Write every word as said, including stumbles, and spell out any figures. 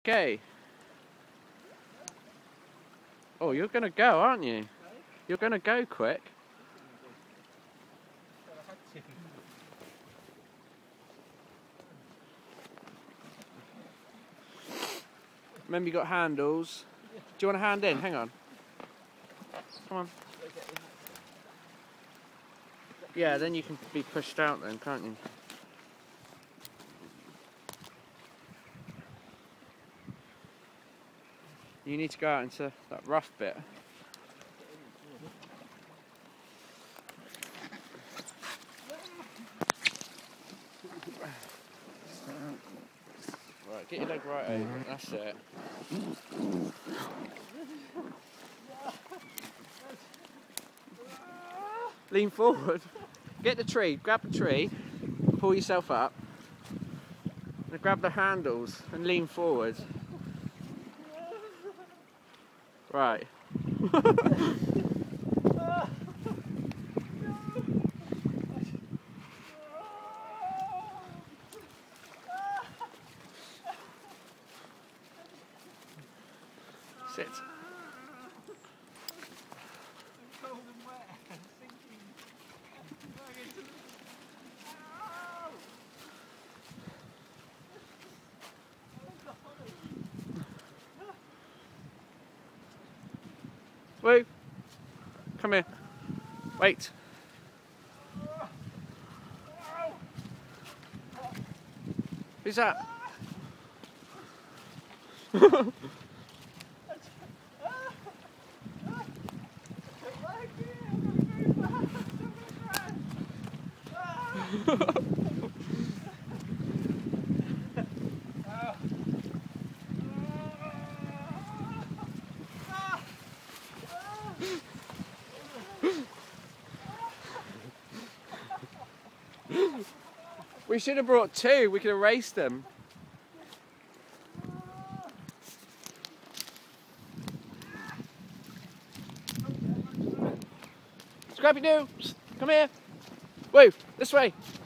Okay. Oh, you're gonna go, aren't you? You're gonna go quick. Remember, you got handles. Do you want a hand in? Hang on. Come on. Yeah, then you can be pushed out then, can't you? You need to go out into that rough bit. Right, get your leg right over. That's it. Lean forward. Get the tree, grab the tree, pull yourself up. And grab the handles and lean forward. Right. Sit. Cold and wet and sinking. Woo! Come here. Wait. Who's that? We should have brought two, we could have raced them. Scrappy-Doo, come here. Woo, this way.